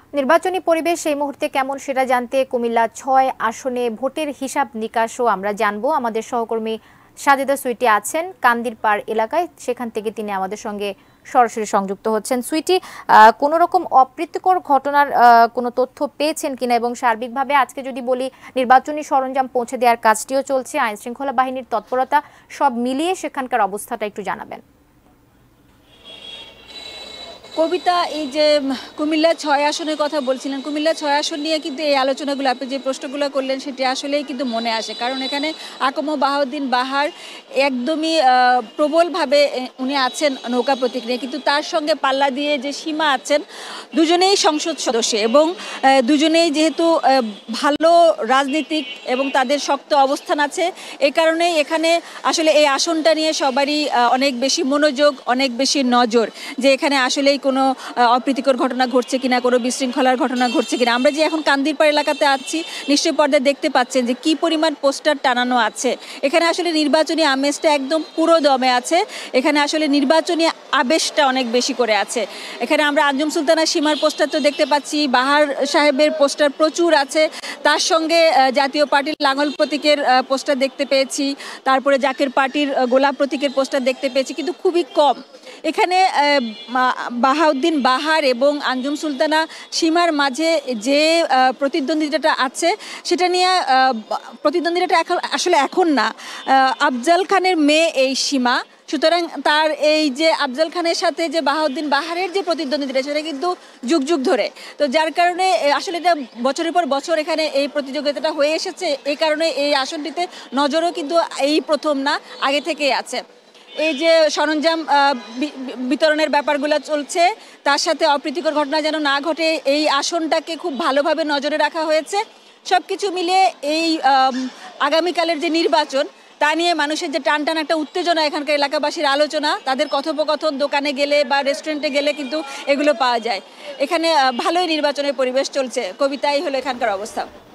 নির্বাচনী পরিবেশ এই মুহূর্তে কেমন সেটা জানতে কুমিল্লা ৬ আসনে ভোটের হিসাব নিকাশও আমরা জানবো। আমাদের সহকর্মী সাজেদা সুইটি আছেন কান্দিরপাড় এলাকায়, সেখান থেকে তিনি আমাদের সঙ্গে সরাসরি সংযুক্ত হচ্ছেন। সুইটি, কোনো রকম অপ্রীতিকর ঘটনার কোনো তথ্য পেয়েছেন কিনা, এবং সার্বিকভাবে আজকে যদি বলি নির্বাচনী সরঞ্জাম পৌঁছে দেওয়ার কাজটিও চলছে, আইন শৃঙ্খলা বাহিনীর তৎপরতা, সব মিলিয়ে সেখানকার অবস্থাটা একটু জানাবেন। কবিতা, এই যে কুমিল্লা ৬ আসনের কথা বলছিলেন, কুমিল্লা ৬ আসন নিয়ে কিন্তু এই আলোচনাগুলো, আপনি যে প্রশ্নগুলো করলেন সেটি আসলেই কিন্তু মনে আসে। কারণ এখানে আকম বাহাউদ্দিন বাহার একদমই প্রবলভাবে উনি আছেন নৌকা প্রতীক নিয়ে, কিন্তু তার সঙ্গে পাল্লা দিয়ে যে সীমা আছেন, দুজনেই সংসদ সদস্য এবং দুজনেই যেহেতু ভালো রাজনীতিক এবং তাদের শক্ত অবস্থান আছে, এই কারণেই এখানে আসলে এই আসনটা নিয়ে সবারই অনেক বেশি মনোযোগ, অনেক বেশি নজর, যে এখানে আসলেই কোনো অপ্রীতিকর ঘটনা ঘটছে কিনা, কোনো বিশৃঙ্খলার ঘটনা ঘটছে কিনা। আমরা যে এখন কান্দিরপাড় এলাকাতে আছি, নিশ্চয়ই পর্দায় দেখতে পাচ্ছেন যে কি পরিমাণ পোস্টার টানানো আছে। এখানে আসলে নির্বাচনী আমেজটা একদম পুরো দমে আছে, এখানে আসলে নির্বাচনী আবেশটা অনেক বেশি করে আছে। এখানে আমরা আঞ্জুম সুলতানা সীমার পোস্টার তো দেখতে পাচ্ছি, বাহার সাহেবের পোস্টার প্রচুর আছে, তার সঙ্গে জাতীয় পার্টির লাঙ্গল প্রতীকের পোস্টার দেখতে পেয়েছি, তারপরে জাকের পার্টির গোলাপ প্রতীকের পোস্টার দেখতে পেয়েছি, কিন্তু খুবই কম। এখানে বাহাউদ্দিন বাহার এবং আঞ্জুম সুলতানা সীমার মাঝে যে প্রতিদ্বন্দ্বিতাটা আছে, সেটা নিয়ে প্রতিদ্বন্দ্বিতাটা আসলে এখন না, আফজাল খানের মেয়ে এই সীমা। সুতরাং তার এই যে আফজাল খানের সাথে যে বাহাউদ্দিন বাহারের যে প্রতিদ্বন্দ্বিতা, সেটা কিন্তু যুগ যুগ ধরে, তো যার কারণে আসলে এটা বছরের পর বছর এখানে এই প্রতিযোগিতাটা হয়ে এসেছে। এই কারণে এই আসনটিতে নজরও কিন্তু এই প্রথম না, আগে থেকেই আছে। এই যে সরঞ্জাম বিতরণের ব্যাপারগুলো চলছে, তার সাথে অপ্রীতিকর ঘটনা যেন না ঘটে, এই আসনটাকে খুব ভালোভাবে নজরে রাখা হয়েছে। সব কিছু মিলিয়ে এই আগামীকালের যে নির্বাচন, তা নিয়ে মানুষের যে টান টান একটা উত্তেজনা, এখানকার এলাকাবাসীর আলোচনা, তাদের কথোপকথন, দোকানে গেলে বা রেস্টুরেন্টে গেলে কিন্তু এগুলো পাওয়া যায়। এখানে ভালোই নির্বাচনের পরিবেশ চলছে। কবিতাই হলো এখানকার অবস্থা।